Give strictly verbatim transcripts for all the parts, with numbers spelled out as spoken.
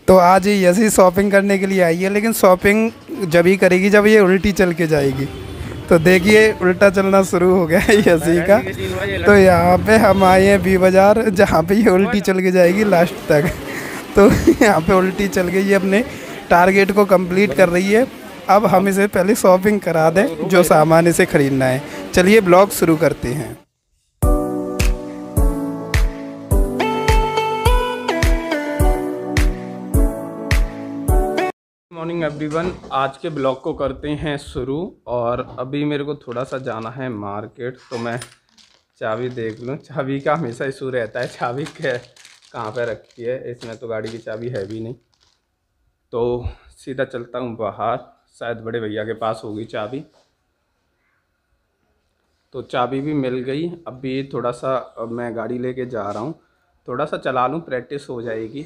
तो आज ये यसी शॉपिंग करने के लिए आई है, लेकिन शॉपिंग जब ही करेगी जब ये उल्टी चल के जाएगी। तो देखिए उल्टा चलना शुरू हो गया है यसी का। तो यहाँ पे हम आए हैं बी बाज़ार, जहाँ पे ये उल्टी चल के जाएगी लास्ट तक। तो यहाँ पे उल्टी चल के ये अपने टारगेट को कंप्लीट कर रही है। अब हम इसे पहले शॉपिंग करा दें जो सामान इसे ख़रीदना है। चलिए ब्लॉग शुरू करते हैं। मॉर्निंग एवरीवन, आज के ब्लॉग को करते हैं शुरू। और अभी मेरे को थोड़ा सा जाना है मार्केट, तो मैं चाबी देख लूँ। चाबी का हमेशा इशू रहता है, चाबी के कहाँ पे रखी है। इसमें तो गाड़ी की चाबी है भी नहीं, तो सीधा चलता हूँ बाहर। शायद बड़े भैया के पास होगी चाबी। तो चाबी भी मिल गई। अभी थोड़ा सा अब मैं गाड़ी लेके जा रहा हूँ, थोड़ा सा चला लूँ, प्रैक्टिस हो जाएगी।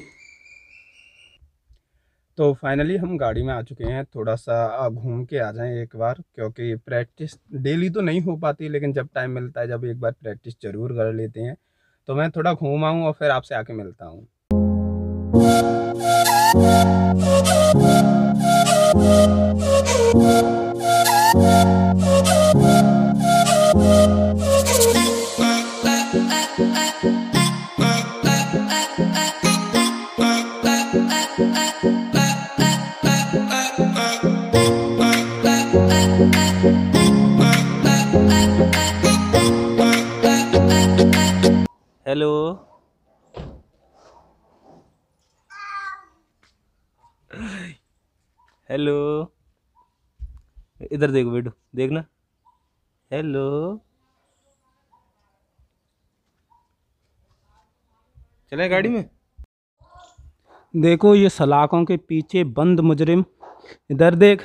तो फाइनली हम गाड़ी में आ चुके हैं। थोड़ा सा घूम के आ जाएं एक बार, क्योंकि प्रैक्टिस डेली तो नहीं हो पाती, लेकिन जब टाइम मिलता है जब एक बार प्रैक्टिस ज़रूर कर लेते हैं। तो मैं थोड़ा घूम आऊँ और फिर आपसे आके मिलता हूँ। हेलो, हेलो, इधर देखो बेटू, देखना। हेलो, चले गाड़ी में। देखो ये सलाखों के पीछे बंद मुजरिम, इधर देख।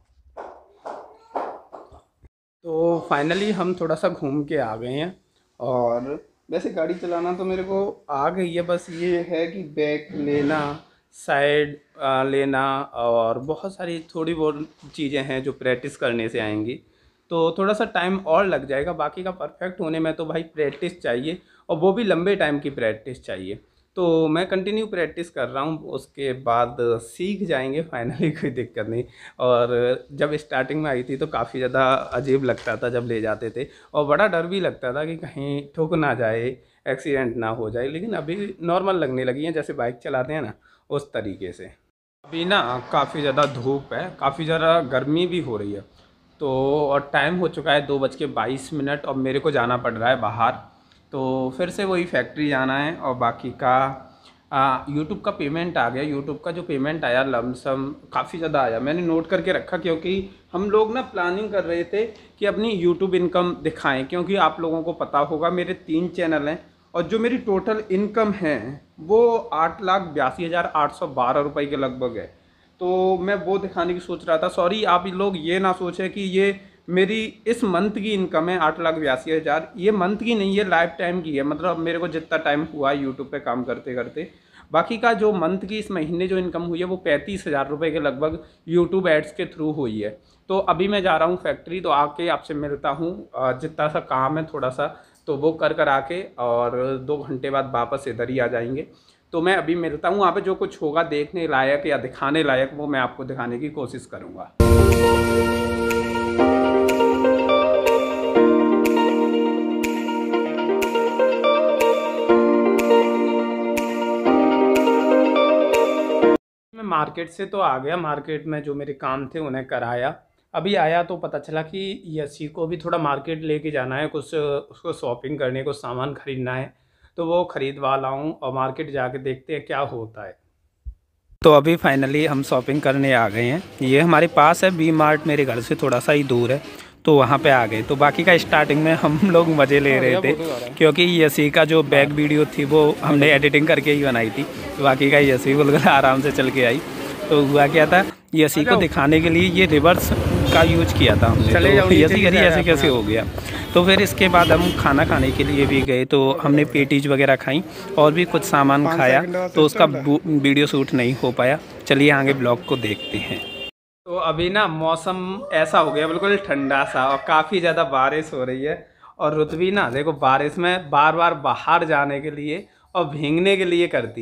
तो फाइनली हम थोड़ा सा घूम के आ गए हैं। और वैसे गाड़ी चलाना तो मेरे को आ गई है, बस ये है कि बैक लेना, साइड लेना और बहुत सारी थोड़ी बहुत चीज़ें हैं जो प्रैक्टिस करने से आएंगी। तो थोड़ा सा टाइम और लग जाएगा। बाकी का परफेक्ट होने में तो भाई प्रैक्टिस चाहिए, और वो भी लंबे टाइम की प्रैक्टिस चाहिए। तो मैं कंटिन्यू प्रैक्टिस कर रहा हूँ, उसके बाद सीख जाएंगे फाइनली, कोई दिक्कत नहीं। और जब स्टार्टिंग में आई थी तो काफ़ी ज़्यादा अजीब लगता था जब ले जाते थे, और बड़ा डर भी लगता था कि कहीं ठुक ना जाए, एक्सीडेंट ना हो जाए। लेकिन अभी नॉर्मल लगने लगी है, जैसे बाइक चलाते हैं ना उस तरीके से। अभी ना काफ़ी ज़्यादा धूप है, काफ़ी ज़्यादा गर्मी भी हो रही है। तो और टाइम हो चुका है दो बज के बाईस मिनट और मेरे को जाना पड़ रहा है बाहर। तो फिर से वही फैक्ट्री जाना है। और बाकी का यूट्यूब का पेमेंट आ गया। यूट्यूब का जो पेमेंट आया लमसम काफ़ी ज़्यादा आया, मैंने नोट करके रखा, क्योंकि हम लोग ना प्लानिंग कर रहे थे कि अपनी यूट्यूब इनकम दिखाएं। क्योंकि आप लोगों को पता होगा मेरे तीन चैनल हैं, और जो मेरी टोटल इनकम है वो आठ लाख बयासी हज़ार आठ सौ बारह रुपये के लगभग है। तो मैं वो दिखाने की सोच रहा था। सॉरी, आप लोग ये ना सोचें कि ये मेरी इस मंथ की इनकम है आठ लाख बयासी हज़ार। ये मंथ की नहीं है, लाइफ टाइम की है। मतलब मेरे को जितना टाइम हुआ है यूट्यूब पे काम करते करते, बाकी का जो मंथ की इस महीने जो इनकम हुई है वो पैंतीस हज़ार रुपये के लगभग यूट्यूब एड्स के थ्रू हुई है। तो अभी मैं जा रहा हूँ फैक्ट्री, तो आके आपसे मिलता हूँ। जितना सा काम है थोड़ा सा तो वो कर कर आके, और दो घंटे बाद वापस इधर ही आ जाएंगे। तो मैं अभी मिलता हूँ वहाँ पे। जो कुछ होगा देखने लायक या दिखाने लायक वो मैं आपको दिखाने की कोशिश करूँगा। मैं मार्केट से तो आ गया, मार्केट में जो मेरे काम थे उन्हें कराया। अभी आया तो पता चला कि यसी को भी थोड़ा मार्केट लेके जाना है, कुछ उसको शॉपिंग करने को सामान ख़रीदना है। तो वो ख़रीदवा लाऊं और मार्केट जाके देखते हैं क्या होता है। तो अभी फाइनली हम शॉपिंग करने आ गए हैं। ये हमारे पास है वी मार्ट, मेरे घर से थोड़ा सा ही दूर है, तो वहाँ पे आ गए। तो बाकी का स्टार्टिंग में हम लोग मज़े ले रहे थे, क्योंकि यसी का जो बैक वीडियो थी वो हमने एडिटिंग करके ही बनाई थी। बाकी का यसी बिल्कुल आराम से चल के आई। तो हुआ क्या था, यसी को दिखाने के लिए ये रिवर्स का यूज किया था हमने। तो यसी करी ऐसे कैसे हो गया। तो फिर इसके बाद हम खाना खाने के लिए भी गए, तो हमने पेटीज वगैरह खाई और भी कुछ सामान खाया। तो उसका वीडियो शूट नहीं हो पाया। चलिए आगे ब्लॉग को देखते हैं। तो अभी ना मौसम ऐसा हो गया बिल्कुल ठंडा सा, और काफ़ी ज़्यादा बारिश हो रही है। और रुतबी ना देखो बारिश में बार बार बाहर जाने के लिए और भीगने के लिए करती है।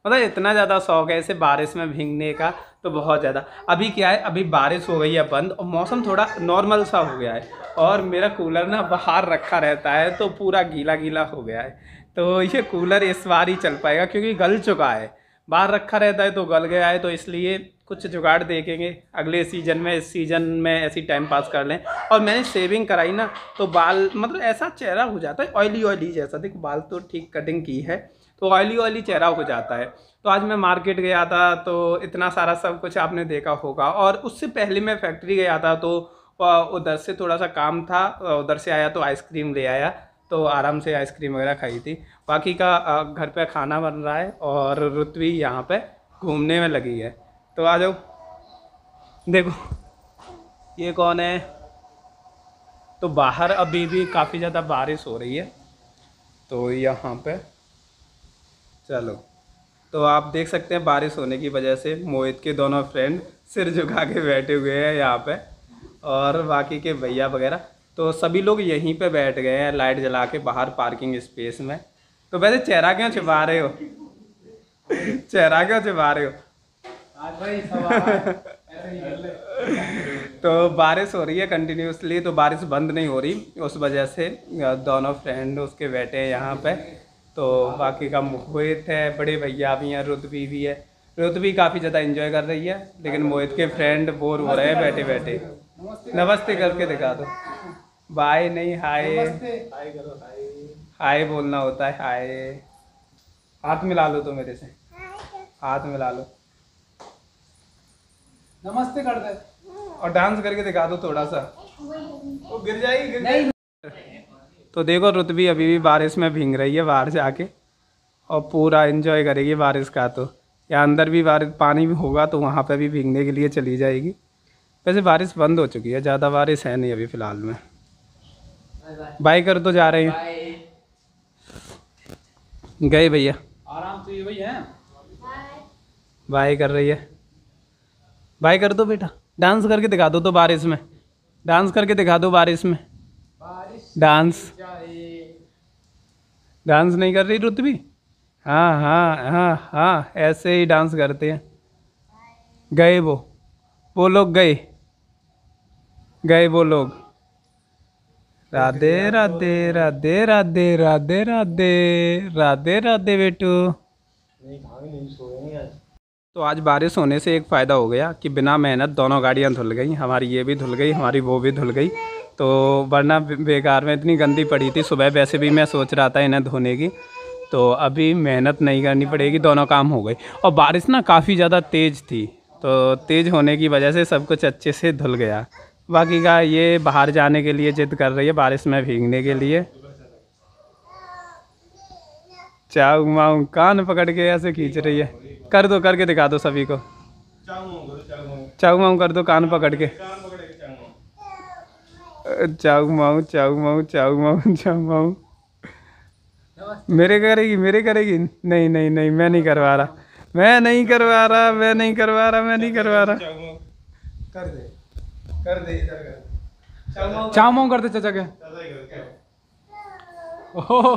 मतलब इतना ज़्यादा शौक है इसे बारिश में भीगने का, तो बहुत ज़्यादा। अभी क्या है, अभी बारिश हो गई है बंद और मौसम थोड़ा नॉर्मल सा हो गया है, और मेरा कूलर ना बाहर रखा रहता है तो पूरा गीला गीला हो गया है। तो ये कूलर इस बार ही चल पाएगा क्योंकि गल चुका है, बाहर रखा रहता है तो गल गया है, तो इसलिए कुछ जुगाड़ देखेंगे अगले सीज़न में। इस सीज़न में ऐसी टाइम पास कर लें। और मैंने शेविंग कराई ना तो बाल मतलब ऐसा चेहरा हो जाता है ऑयली ऑयली जैसा, देखो बाल तो ठीक कटिंग की है तो ऑयली ऑयली चेहरा हो जाता है। तो आज मैं मार्केट गया था तो इतना सारा सब कुछ आपने देखा होगा, और उससे पहले मैं फैक्ट्री गया था तो उधर से थोड़ा सा काम था, उधर से आया तो आइसक्रीम ले आया, तो आराम से आइसक्रीम वगैरह खाई थी। बाकी का घर पे खाना बन रहा है और रुतवी यहाँ पे घूमने में लगी है। तो आ जाओ, देखो ये कौन है। तो बाहर अभी भी काफ़ी ज़्यादा बारिश हो रही है, तो यहाँ पे चलो तो आप देख सकते हैं बारिश होने की वजह से मोहित के दोनों फ्रेंड सिर झुका के बैठे हुए हैं यहाँ पे, और बाकी के भैया वगैरह तो सभी लोग यहीं पे बैठ गए हैं लाइट जला के बाहर पार्किंग स्पेस में। तो वैसे चेहरा क्यों छिपा रहे हो चेहरा क्यों छिपा रहे हो आज भाई तो बारिश हो रही है कंटिन्यूसली, तो बारिश बंद नहीं हो रही, उस वजह से दोनों फ्रेंड उसके बैठे हैं यहाँ पे। तो बाकी का मोहित है, बड़े भैया भी हैं, रुतवी भी है। रुतवी काफ़ी ज़्यादा एंजॉय कर रही है, लेकिन मोहित के फ्रेंड बोर हो रहे हैं बैठे बैठे। नमस्ते करके दिखा दो, बाय नहीं हाय, हाय बोलना होता है, हाय। हाथ मिला लो तो मेरे से, हाथ मिला लो, नमस्ते कर दे, और डांस करके दिखा दो थोड़ा सा, वो गिर जाएगी गिर जाएगी। तो देखो रुतवी अभी भी बारिश में भीग रही है बाहर जाके, और पूरा एंजॉय करेगी बारिश का। तो या अंदर भी बारिश पानी भी होगा तो वहाँ पे भी भीगने के लिए चली जाएगी। वैसे बारिश बंद हो चुकी है, ज़्यादा बारिश है नहीं अभी फ़िलहाल में। बाय कर तो जा रहे हैं, गए भैया, आराम से भैया बाय कर रही है। बाय कर दो बेटा, डांस करके दिखा दो तो बारिश में, डांस करके दिखा दो बारिश में। डांस डांस नहीं कर रही रुतवी? हाँ हाँ हाँ हाँ ऐसे ही डांस करते हैं। गए वो वो लोग गए गए वो लोग। राधे राधे राधे राधे राधे राधे राधे राधे बेटू। तो आज बारिश होने से एक फ़ायदा हो गया कि बिना मेहनत दोनों गाड़ियाँ धुल गई, हमारी ये भी धुल गई, हमारी वो भी धुल गई। तो वरना बेकार में इतनी गंदी पड़ी थी। सुबह वैसे भी मैं सोच रहा था इन्हें धोने की, तो अभी मेहनत नहीं करनी पड़ेगी, दोनों काम हो गए। और बारिश ना काफ़ी ज़्यादा तेज़ थी, तो तेज़ होने की वजह से सब कुछ अच्छे से धुल गया। बाकी का ये बाहर जाने के लिए जिद कर रही है बारिश में भीगने के लिए। चाऊ माऊ कान पकड़ के ऐसे खींच रही है, कर दो करके दिखा दो सभी को, चाऊ माऊ कर दो कान पकड़ के, चाऊ माऊ चाऊ माऊ चाऊ माऊ चाऊ माऊ। मेरे करेगी मेरे करेगी नहीं नहीं नहीं मैं नहीं करवा रहा मैं नहीं करवा रहा मैं नहीं करवा रहा मैं नहीं करवा रहा कर दे कर दे इधर कर चाऊ माऊ कर दे चाचा के। ओह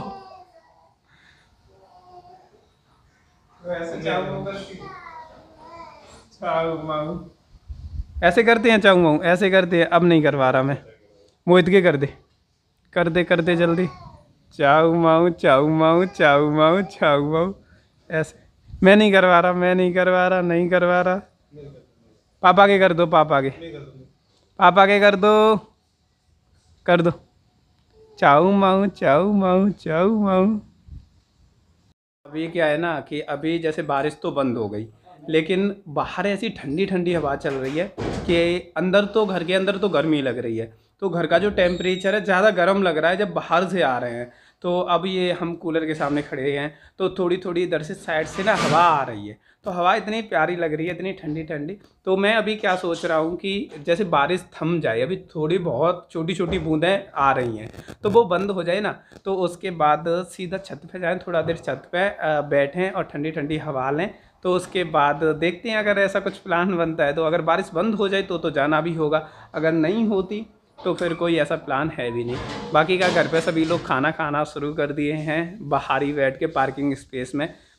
ऐसे चाऊ माऊ करती, चाऊ माऊ ऐसे करते हैं, चाऊ माऊ ऐसे करते हैं। अब नहीं करवा रहा मैं, मोहित के कर दे कर दे कर दे जल्दी। चाऊ माऊ चाऊ माऊ चाऊ माऊ चाऊ माऊ ऐसे मैं नहीं करवा रहा मैं नहीं करवा रहा नहीं करवा रहा। पापा के कर दो, पापा के पापा के कर दो कर दो। चाऊ माऊ चाऊ माऊ चाऊ माऊ। अभी क्या है ना कि अभी जैसे बारिश तो बंद हो गई, लेकिन बाहर ऐसी ठंडी ठंडी हवा चल रही है कि अंदर तो घर के अंदर तो गर्मी लग रही है। तो घर का जो टेम्परेचर है ज़्यादा गर्म लग रहा है जब बाहर से आ रहे हैं। तो अब ये हम कूलर के सामने खड़े हैं तो थोड़ी थोड़ी इधर से साइड से ना हवा आ रही है, तो हवा इतनी प्यारी लग रही है, इतनी ठंडी ठंडी। तो मैं अभी क्या सोच रहा हूँ कि जैसे बारिश थम जाए, अभी थोड़ी बहुत छोटी छोटी बूंदें आ रही हैं, तो वो बंद हो जाए ना, तो उसके बाद सीधा छत पे जाएं, थोड़ा देर छत पे बैठें और ठंडी ठंडी हवा लें। तो उसके बाद देखते हैं अगर ऐसा कुछ प्लान बनता है तो। अगर बारिश बंद हो जाए तो तो जाना भी होगा, अगर नहीं होती तो फिर कोई ऐसा प्लान है भी नहीं। बाकी का घर पे सभी लोग खाना खाना शुरू कर दिए हैं बाहर ही बैठ के पार्किंग स्पेस में।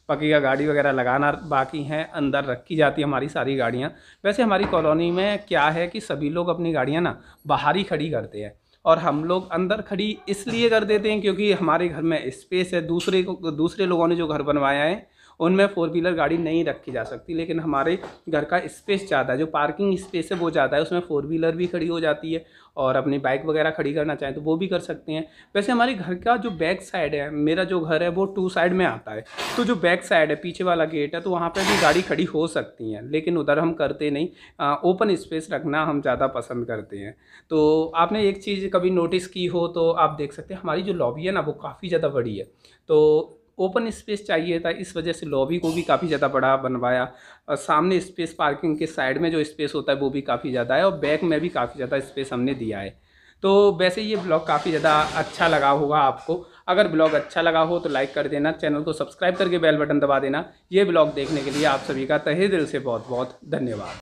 बाकी का गाड़ी वगैरह लगाना बाकी है, अंदर रखी जाती है हमारी सारी गाड़ियाँ। वैसे हमारी कॉलोनी में क्या है कि सभी लोग अपनी गाड़ियाँ ना बाहर ही खड़ी करते हैं और हम लोग अंदर खड़ी इसलिए कर देते हैं क्योंकि हमारे घर में स्पेस है। दूसरे को दूसरे लोगों ने जो घर बनवाया है उनमें फोर व्हीलर गाड़ी नहीं रखी जा सकती, लेकिन हमारे घर का स्पेस ज़्यादा है, जो पार्किंग स्पेस है वो ज़्यादा है, उसमें फोर व्हीलर भी खड़ी हो जाती है और अपनी बाइक वगैरह खड़ी करना चाहें तो वो भी कर सकते हैं। वैसे हमारे घर का जो बैक साइड है, मेरा जो घर है वो टू साइड में आता है, तो जो बैक साइड है पीछे वाला गेट है तो वहाँ पर भी गाड़ी खड़ी हो सकती है, लेकिन उधर हम करते नहीं, ओपन स्पेस रखना हम ज़्यादा पसंद करते हैं। तो आपने एक चीज़ कभी नोटिस की हो तो आप देख सकते हैं हमारी जो लॉबी है ना वो काफ़ी ज़्यादा बड़ी है, तो ओपन स्पेस चाहिए था, इस वजह से लॉबी को भी काफ़ी ज़्यादा बड़ा बनवाया। और सामने स्पेस, पार्किंग के साइड में जो स्पेस होता है वो भी काफ़ी ज़्यादा है और बैक में भी काफ़ी ज़्यादा स्पेस हमने दिया है। तो वैसे ये ब्लॉग काफ़ी ज़्यादा अच्छा लगा होगा आपको। अगर ब्लॉग अच्छा लगा हो तो लाइक कर देना, चैनल को सब्सक्राइब करके बेल बटन दबा देना। ये ब्लॉग देखने के लिए आप सभी का तहे दिल से बहुत बहुत धन्यवाद।